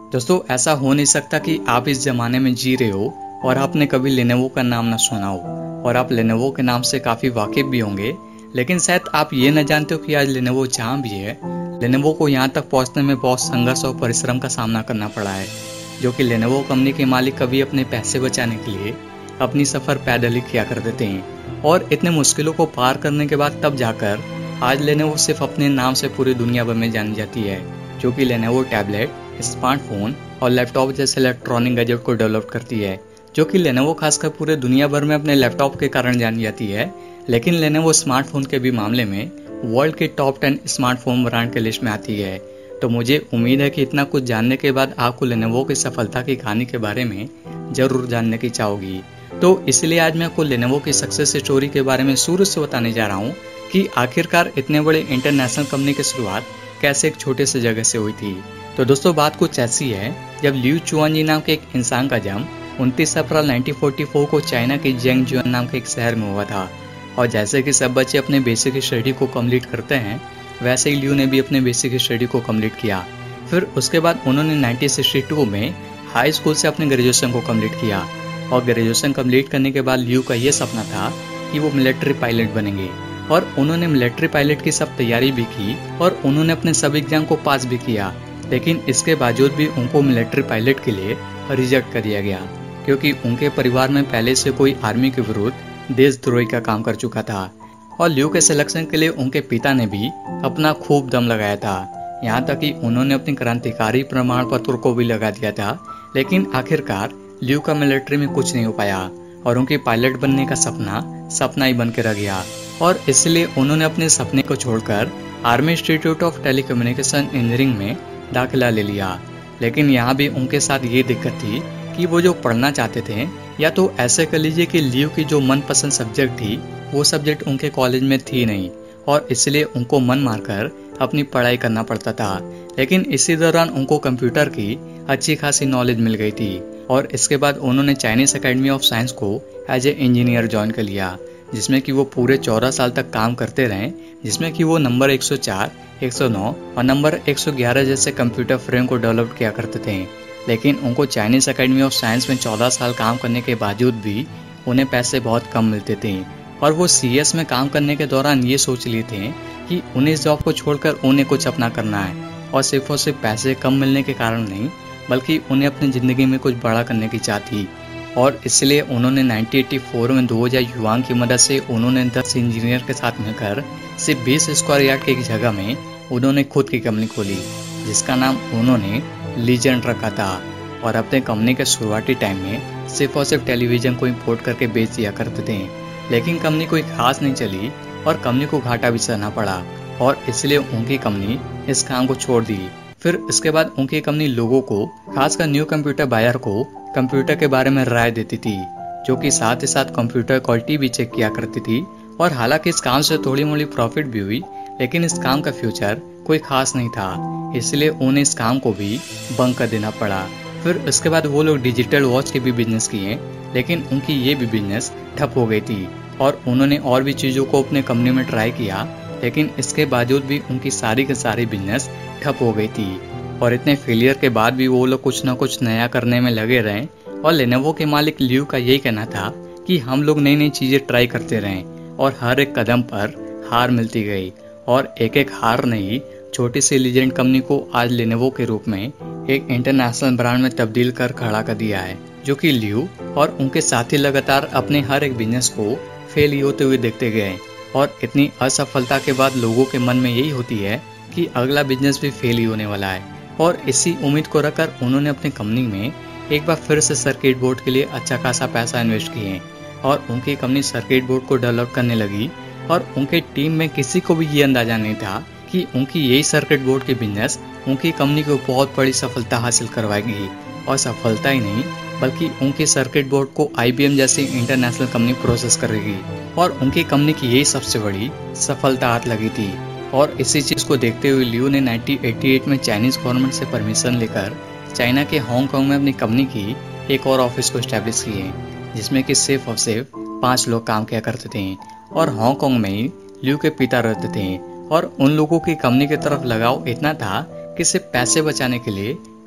दोस्तों, ऐसा हो नहीं सकता कि आप इस जमाने में जी रहे हो और आपने कभी लेनोवो का नाम ना सुना हो और आप लेनोवो के नाम से काफी वाकिफ भी होंगे। लेकिन शायद आप ये न जानते हो कि आज लेनोवो जहाँ भी है, लेनोवो को यहाँ तक पहुँचने में बहुत संघर्ष और परिश्रम का सामना करना पड़ा है। जो कि लेनोवो कंपनी के मालिक कभी अपने पैसे बचाने के लिए अपनी सफर पैदल ही किया करते थे और इतने मुश्किलों को पार करने के बाद तब जाकर आज लेनोवो सिर्फ अपने नाम से पूरी दुनिया भर में जानी जाती है। जो कि लेनोवो टैबलेट, स्मार्टफोन और लैपटॉप जैसे इलेक्ट्रॉनिक गैजेट को डेवलप करती है। जो कि लेनोवो खासकर पूरे दुनिया भर में अपने लैपटॉप के कारण जानी जाती है। लेकिन लेनोवो स्मार्टफोन के भी मामले में वर्ल्ड के टॉप 10 स्मार्टफोन ब्रांड के लिस्ट में आती है। तो मुझे उम्मीद है कि इतना कुछ जानने के बाद आपको लेनोवो की सफलता की कहानी के बारे में जरूर जानने की चाहोगी। तो इसलिए आज मैं आपको लेनोवो की सक्सेस स्टोरी के बारे में शुरू से बताने जा रहा हूँ कि आखिरकार इतने बड़े इंटरनेशनल कंपनी की शुरुआत कैसे एक छोटे से जगह से हुई थी। तो दोस्तों, बात कुछ ऐसी है, जब लियू चुआनजी नाम के एक इंसान का जन्म 29 अप्रैल 1944 को चाइना के जेंगजुआन नाम के एक शहर में हुआ था। और जैसे कि सब बच्चे अपने बेसिक स्टडी को कंप्लीट करते हैं, वैसे ही लियू ने भी अपने बेसिक स्टडी को कंप्लीट किया। फिर उसके बाद उन्होंने 1962 में हाई स्कूल से अपने ग्रेजुएशन को कंप्लीट किया। और ग्रेजुएशन कंप्लीट करने के बाद लियू का ये सपना था कि वो मिलिट्री पायलट बनेंगे और उन्होंने मिलिट्री पायलट की सब तैयारी भी की और उन्होंने अपने सब एग्जाम को पास भी किया। लेकिन इसके बावजूद भी उनको मिलिट्री पायलट के लिए रिजेक्ट कर दिया गया, क्योंकि उनके परिवार में पहले से कोई आर्मी के विरुद्ध देशद्रोही का काम कर चुका था। और लियू के सिलेक्शन के लिए उनके पिता ने भी अपना खूब दम लगाया था, यहाँ तक कि उन्होंने अपनी क्रांतिकारी प्रमाण पत्र को भी लगा दिया था। लेकिन आखिरकार लियू का मिलिट्री में कुछ नहीं हो पाया और उनके पायलट बनने का सपना ही बन के रह गया। और इसलिए उन्होंने अपने सपने को छोड़कर army institute of telecommunication engineering में दाखिला ले लिया। लेकिन यहाँ भी उनके साथ ये दिक्कत थी कि वो जो पढ़ना चाहते थे, या तो ऐसे कर लीजिए कि लियू की जो मनपसंद सब्जेक्ट थी वो सब्जेक्ट उनके कॉलेज में थी नहीं और इसलिए उनको मन मारकर अपनी पढ़ाई करना पड़ता था। लेकिन इसी दौरान उनको कंप्यूटर की अच्छी खासी नॉलेज मिल गई थी और इसके बाद उन्होंने चाइनीज एकेडमी ऑफ साइंस को एज ए इंजीनियर ज्वाइन कर लिया, जिसमें कि वो पूरे 14 साल तक काम करते रहे, जिसमें कि वो नंबर 104, 109 और नंबर 111 जैसे कंप्यूटर फ्रेम को डेवलप किया करते थे। लेकिन उनको चाइनीज एकेडमी ऑफ साइंस में 14 साल काम करने के बावजूद भी उन्हें पैसे बहुत कम मिलते थे और वो सीएस में काम करने के दौरान ये सोच लिए थे कि उन्हें इस जॉब को छोड़कर उन्हें कुछ अपना करना है। और सिर्फ पैसे कम मिलने के कारण नहीं, बल्कि उन्हें अपनी ज़िंदगी में कुछ बड़ा करने की चाह थी। और इसलिए उन्होंने 1984 में 2000 युआन की मदद से उन्होंने 10 इंजीनियर के साथ मिलकर सिर्फ 20 स्क्वायर यार्ड की एक जगह में उन्होंने खुद की कंपनी खोली, जिसका नाम उन्होंने लीजेंड रखा था। और अपने कंपनी के शुरुआती टाइम में सिर्फ और सिर्फ टेलीविजन को इंपोर्ट करके बेच दिया करते थे। लेकिन कंपनी कोई खास नहीं चली और कंपनी को घाटा भी सहना पड़ा और इसलिए उनकी कंपनी इस काम को छोड़ दी। फिर इसके बाद उनकी कंपनी लोगों को, खासकर न्यू कंप्यूटर बायर को, कंप्यूटर के बारे में राय देती थी, जो कि साथ ही साथ कंप्यूटर क्वालिटी भी चेक किया करती थी। और हालांकि इस काम से थोड़ी मोड़ी प्रॉफिट भी हुई, लेकिन इस काम का फ्यूचर कोई खास नहीं था, इसलिए उन्हें इस काम को भी बंद कर देना पड़ा। फिर इसके बाद वो लोग डिजिटल वॉच के भी बिजनेस किए, लेकिन उनकी ये भी बिजनेस ठप हो गई थी और उन्होंने और भी चीज़ों को अपने कंपनी में ट्राई किया, लेकिन इसके बावजूद भी उनकी सारी की सारी बिजनेस ठप हो गई थी। और इतने फेलियर के बाद भी वो लोग कुछ ना कुछ नया करने में लगे रहे। और लेनोवो के मालिक लियू का यही कहना था कि हम लोग नई नई चीज़ें ट्राई करते रहें और हर एक कदम पर हार मिलती गई और एक एक हार ने ही छोटी सी लीजेंड कंपनी को आज लेनोवो के रूप में एक इंटरनेशनल ब्रांड में तब्दील कर खड़ा कर दिया है। जो कि लियू और उनके साथी लगातार अपने हर एक बिजनेस को फेल ही होते हुए देखते गए और इतनी असफलता के बाद लोगों के मन में यही होती है कि अगला बिजनेस भी फेल ही होने वाला है। और इसी उम्मीद को रखकर उन्होंने अपनी कंपनी में एक बार फिर से सर्किट बोर्ड के लिए अच्छा खासा पैसा इन्वेस्ट किए और उनकी कंपनी सर्किट बोर्ड को डेवलप करने लगी। और उनके टीम में किसी को भी ये अंदाजा नहीं था कि उनकी यही सर्किट बोर्ड की बिजनेस उनकी कंपनी को बहुत बड़ी सफलता हासिल करवाएगी। और सफलता ही नहीं, बल्कि उनकी सर्किट बोर्ड को IBM जैसी इंटरनेशनल कंपनी प्रोसेस करेगी और उनकी कंपनी की यही सबसे बड़ी सफलता हाथ लगी थी। और इसी चीज़ को देखते हुए लियू ने 1988 में चाइनीज गवर्नमेंट से परमिशन लेकर चाइना के हांगकांग में अपनी कंपनी की एक और ऑफिस को स्टैब्लिश किए, जिसमें कि सिर्फ और सिर्फ 5 लोग काम किया करते थे और हांगकांग में ही लियू के पिता रहते थे। और उन लोगों की कंपनी की तरफ लगाव इतना था कि सिर्फ पैसे बचाने के लिए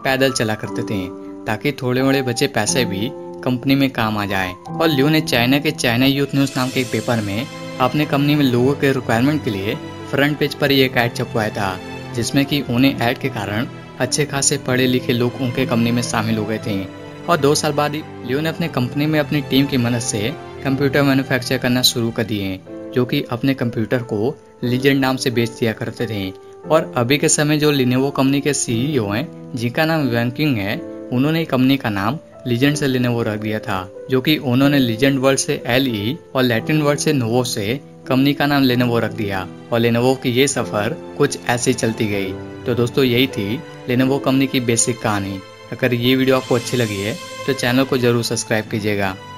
पैदल चला करते थे ताकि थोड़े मोड़े बचे पैसे भी कंपनी में काम आ जाए। और लियो ने चाइना के चाइना यूथ न्यूज नाम के एक पेपर में अपने कंपनी में लोगों के रिक्वायरमेंट के लिए फ्रंट पेज पर ही एक ऐड छपवाया था, जिसमें कि उन्हें ऐड के कारण अच्छे खासे पढ़े लिखे लोग उनके कंपनी में शामिल हो गए थे। और 2 साल बाद लियो ने अपने कंपनी में अपनी टीम की मदद से कंप्यूटर मैन्युफैक्चर करना शुरू कर दिए, जो कि अपने कंप्यूटर को लीजेंड नाम से बेच दिया करते थे। और अभी के समय जो लिनोवो कंपनी के सीईओ हैं, जिनका नाम वैंकिंग है, उन्होंने कंपनी का नाम लीजेंड से लिनोवो रख दिया था, जो कि उन्होंने लीजेंड वर्ड से LE और लैटिन वर्ड से नोवो से कंपनी का नाम लिनोवो रख दिया। और लिनोवो की ये सफर कुछ ऐसे चलती गई। तो दोस्तों यही थी लिनोवो कंपनी की बेसिक कहानी। अगर ये वीडियो आपको अच्छी लगी है तो चैनल को जरूर सब्सक्राइब कीजिएगा।